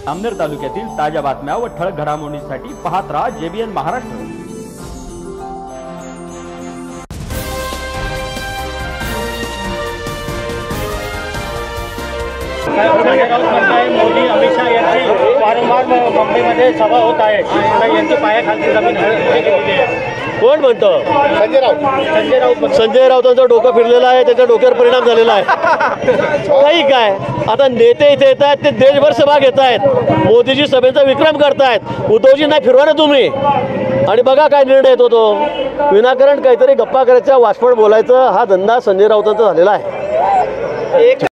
अमनेर तालुक्यातील ताज्या बातम्या व ठळक घडामोडींसाठी पाहत राहा JBN महाराष्ट्र। मोदी अमित शाह यांची वारंवार मुंबईमध्ये सभा होत आहे आणि यांची पायाखालची जमीन गेलेली आहे। कोण म्हणतो? संजय राऊतांचं डोकं फिरलेलं आहे, त्याच्या डोक्यावर परिणाम झालेला आहे। काही काय आता नेते इथे येत आहेत, ते देशभर सभा घेत आहेत, मोदीजी सभेचा विक्रम करतायत। उद्धवजी नाही फिरवा ना तुम्ही, आणि बघा काय निर्णय येतो तो। विनाकारण काहीतरी गप्पा करायच्या, वाचपण बोलायचं, हा धंदा संजय राऊतांचा झालेला आहे।